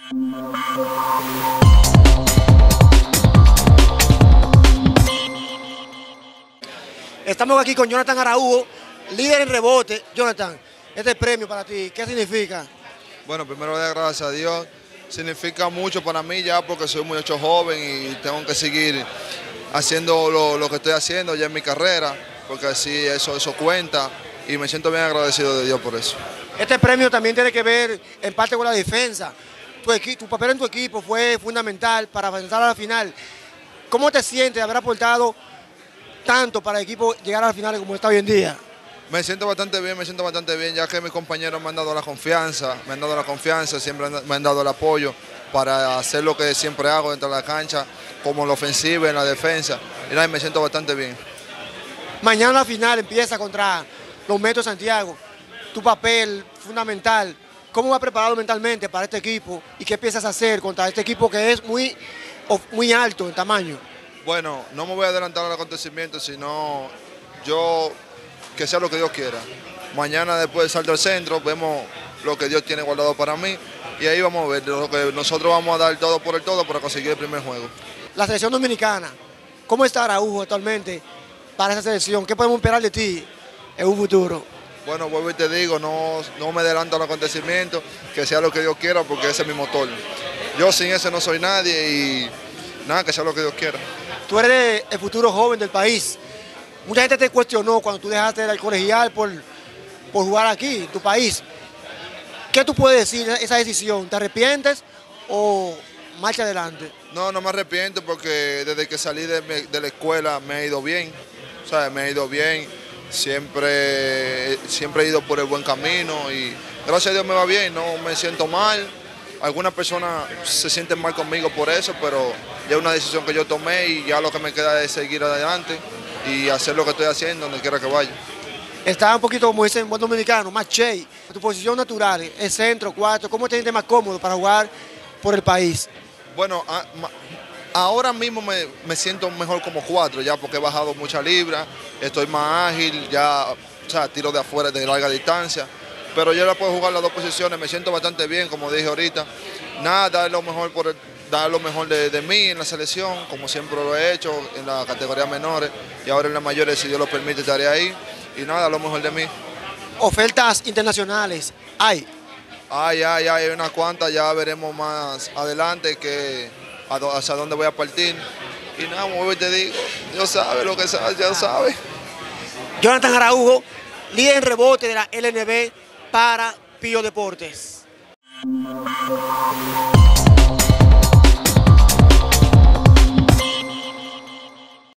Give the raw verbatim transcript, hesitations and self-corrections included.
Estamos aquí con Jonathan Araujo, líder en rebote. Jonathan, este premio para ti, ¿qué significa? Bueno, primero de gracias a Dios. Significa mucho para mí ya porque soy un muchacho joven y tengo que seguir haciendo lo, lo que estoy haciendo ya en mi carrera, porque así eso, eso cuenta y me siento bien agradecido de Dios por eso. Este premio también tiene que ver en parte con la defensa. Tu, equi tu papel en tu equipo fue fundamental para avanzar a la final. ¿Cómo te sientes de haber aportado tanto para el equipo llegar a la final como está hoy en día? Me siento bastante bien, me siento bastante bien, ya que mis compañeros me han dado la confianza, me han dado la confianza, siempre me han dado el apoyo para hacer lo que siempre hago dentro de la cancha, como en la ofensiva, en la defensa, y nada, me siento bastante bien. Mañana la final empieza contra los Metros de Santiago, tu papel fundamental. ¿Cómo vas preparado mentalmente para este equipo y qué piensas hacer contra este equipo que es muy, muy alto en tamaño? Bueno, no me voy a adelantar al acontecimiento, sino yo... que sea lo que Dios quiera. Mañana después salto al centro, vemos lo que Dios tiene guardado para mí y ahí vamos a ver lo que nosotros vamos a dar todo por el todo para conseguir el primer juego. La selección dominicana, ¿cómo está Araujo actualmente para esa selección? ¿Qué podemos esperar de ti en un futuro? Bueno, vuelvo y te digo, no, no me adelanto al acontecimiento, que sea lo que Dios quiera porque ese es mi motor. Yo sin ese no soy nadie y nada, que sea lo que Dios quiera. Tú eres el futuro joven del país. Mucha gente te cuestionó cuando tú dejaste el colegial por, por jugar aquí, en tu país. ¿Qué tú puedes decir de esa decisión? ¿Te arrepientes o marcha adelante? No, no me arrepiento porque desde que salí de, de la escuela me he ido bien. O sea, me he ido bien, siempre, siempre he ido por el buen camino y gracias a Dios me va bien, no me siento mal. Algunas personas se sienten mal conmigo por eso, pero ya es una decisión que yo tomé y ya lo que me queda es seguir adelante y hacer lo que estoy haciendo donde quiera que vaya. Está un poquito, como dicen buen dominicano, más che. Tu posición natural es centro, cuatro. ¿Cómo te sientes más cómodo para jugar por el país? Bueno, a, ma, ahora mismo me, me siento mejor como cuatro ya porque he bajado mucha libra, estoy más ágil, ya o sea, tiro de afuera de larga distancia, pero yo la puedo jugar las dos posiciones, me siento bastante bien, como dije ahorita. Nada, dar lo mejor por el, dar lo mejor de, de mí en la selección, como siempre lo he hecho en la categoría menores y ahora en las mayores, si Dios lo permite, estaré ahí y nada, lo mejor de mí. Ofertas internacionales, ¿hay? Ay, ay, ay, hay unas cuantas, ya veremos más adelante que hacia dónde voy a partir. Y nada, como te digo, Dios sabe lo que sabe, ya sabe. Jonathan Araujo, líder en rebote de la L N B para Pío Deportes.